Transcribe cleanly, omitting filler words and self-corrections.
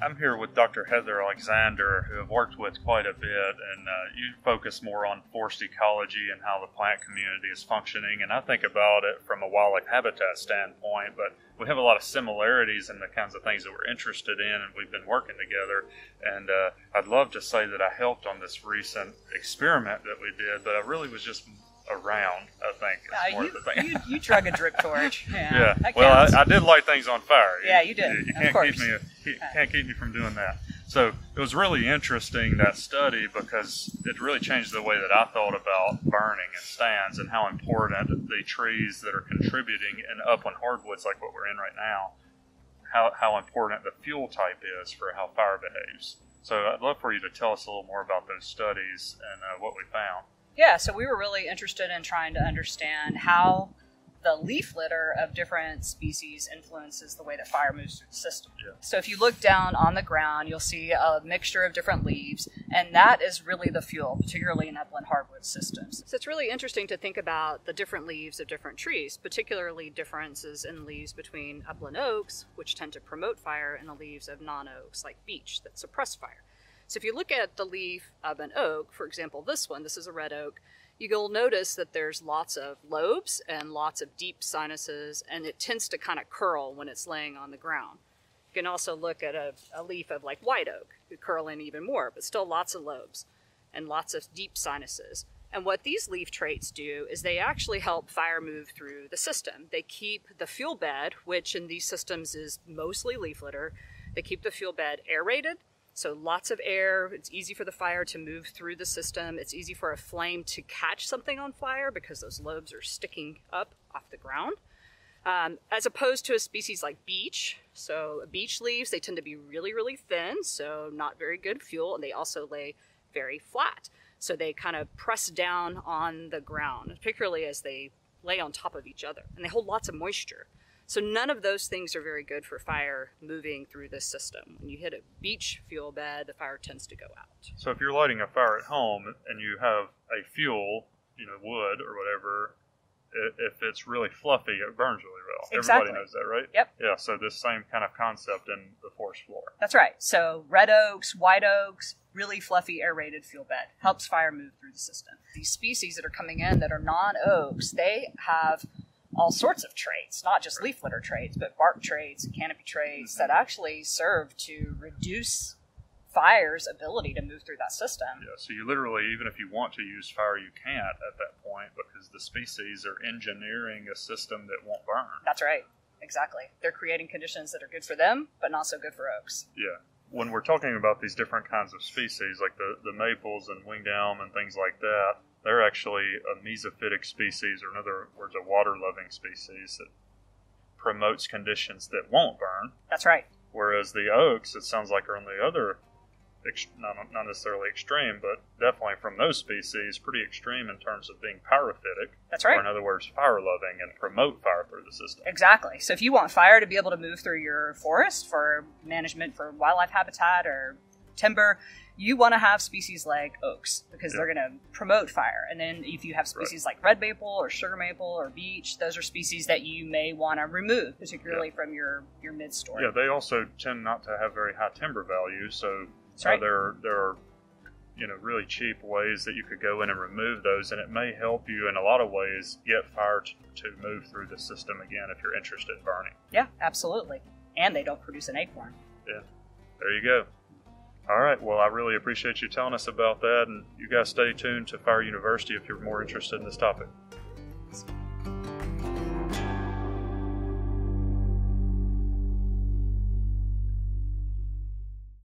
I'm here with Dr. Heather Alexander, who I've worked with quite a bit, and you focus more on forest ecology and how the plant community is functioning, and I think about it from a wildlife habitat standpoint, but we have a lot of similarities in the kinds of things that we're interested in, and we've been working together, and I'd love to say that I helped on this recent experiment that we did, but I really was just around, I think. You drug a drip torch. Yeah. Well, I did light things on fire. Yeah, you did. You can't can't keep me from doing that. So it was really interesting, that study, because it really changed the way that I thought about burning in stands and how important the trees that are contributing in upland hardwoods like what we're in right now, how important the fuel type is for how fire behaves. So I'd love for you to tell us a little more about those studies and what we found. Yeah, so we were really interested in trying to understand how the leaf litter of different species influences the way that fire moves through the system. Yeah. So if you look down on the ground, you'll see a mixture of different leaves, and that is really the fuel, particularly in upland hardwood systems. So it's really interesting to think about the different leaves of different trees, particularly differences in leaves between upland oaks, which tend to promote fire, and the leaves of non-oaks, like beech, that suppress fire. So if you look at the leaf of an oak, for example, this is a red oak, you'll notice that there's lots of lobes and lots of deep sinuses, and it tends to kind of curl when it's laying on the ground. You can also look at a leaf of like white oak, who curl in even more, but still lots of lobes and lots of deep sinuses. And what these leaf traits do is they actually help fire move through the system. They keep the fuel bed, which in these systems is mostly leaf litter, they keep the fuel bed aerated. So lots of air, it's easy for the fire to move through the system. It's easy for a flame to catch something on fire because those lobes are sticking up off the ground. As opposed to a species like beech. So beech leaves, they tend to be really, really thin, so not very good fuel, and they also lay very flat. So they kind of press down on the ground, particularly as they lay on top of each other, and they hold lots of moisture. So none of those things are very good for fire moving through this system. When you hit a beech fuel bed, the fire tends to go out. So if you're lighting a fire at home and you have a fuel, wood or whatever, if it's really fluffy, it burns really well. Exactly. Everybody knows that, right? Yep. Yeah, so this same kind of concept in the forest floor. That's right. So red oaks, white oaks, really fluffy aerated fuel bed. Helps fire move through the system. These species that are coming in that are non-oaks, they have all sorts of traits, not just leaf litter traits, but bark traits and canopy traits that actually serve to reduce fire's ability to move through that system. Yeah, so you literally, even if you want to use fire, you can't at that point because the species are engineering a system that won't burn. That's right. Exactly. They're creating conditions that are good for them, but not so good for oaks. Yeah. When we're talking about these different kinds of species, like the maples and winged elm and things like that, they're actually a mesophytic species, or in other words, a water-loving species that promotes conditions that won't burn. That's right. Whereas the oaks, it sounds like, are on the other, not necessarily extreme, but definitely from those species, pretty extreme in terms of being pyrophytic. That's right. Or in other words, fire-loving and promote fire through the system. Exactly. So if you want fire to be able to move through your forest for management for wildlife habitat or timber, you want to have species like oaks because they're going to promote fire. And then if you have species like red maple or sugar maple or beech, those are species that you may want to remove, particularly from your mid-story. Yeah, they also tend not to have very high timber value, so there are really cheap ways that you could go in and remove those, and it may help you in a lot of ways get fire to move through the system again if you're interested in burning. Yeah, absolutely. And they don't produce an acorn. Yeah, there you go. All right, well, I really appreciate you telling us about that, and you guys stay tuned to Fire University if you're more interested in this topic.